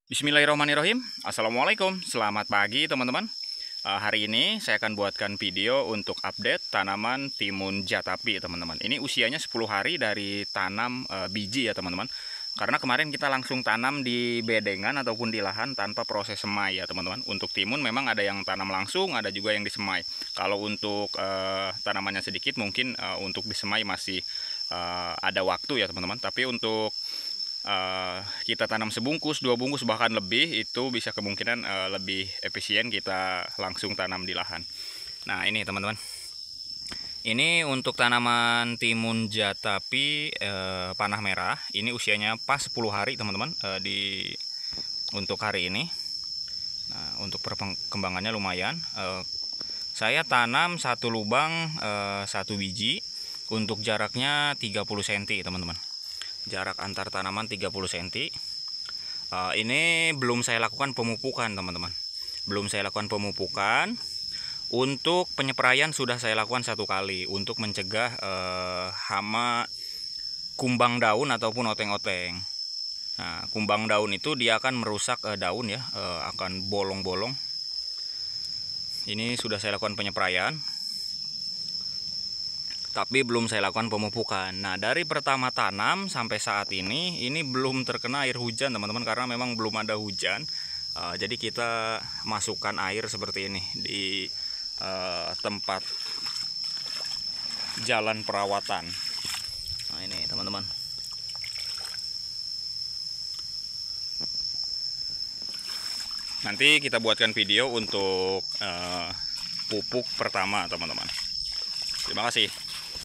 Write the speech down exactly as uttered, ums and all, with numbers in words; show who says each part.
Speaker 1: Bismillahirrahmanirrahim. Assalamualaikum, selamat pagi teman-teman. Uh, hari ini saya akan buatkan video untuk update tanaman timun jatapi teman-teman. Ini usianya sepuluh hari dari tanam uh, biji ya teman-teman. Karena kemarin kita langsung tanam di bedengan ataupun di lahan tanpa proses semai ya teman-teman. Untuk timun memang ada yang tanam langsung, ada juga yang disemai. Kalau untuk uh, tanamannya sedikit mungkin uh, untuk disemai masih uh, ada waktu ya teman-teman. Tapi untuk Uh, kita tanam sebungkus, dua bungkus bahkan lebih, itu bisa kemungkinan uh, lebih efisien kita langsung tanam di lahan. Nah ini teman-teman, ini untuk tanaman timun jatapi uh, panah merah. Ini usianya pas sepuluh hari teman-teman uh, di untuk hari ini. Nah untuk perkembangannya lumayan. Uh, saya tanam satu lubang uh, satu biji, untuk jaraknya tiga puluh sentimeter teman-teman. Jarak antar tanaman tiga puluh sentimeter. uh, Ini belum saya lakukan pemupukan teman-teman. Belum saya lakukan pemupukan. Untuk penyepraian sudah saya lakukan satu kali, untuk mencegah uh, hama kumbang daun ataupun oteng-oteng. Nah kumbang daun itu dia akan merusak uh, daun ya, uh, akan bolong-bolong. Ini sudah saya lakukan penyepraian, tapi belum saya lakukan pemupukan. Nah dari pertama tanam sampai saat ini ini belum terkena air hujan teman-teman, karena memang belum ada hujan. uh, Jadi kita masukkan air seperti ini di uh, tempat jalan perawatan. Nah ini teman-teman, nanti kita buatkan video untuk uh, pupuk pertama teman-teman. Terima kasih.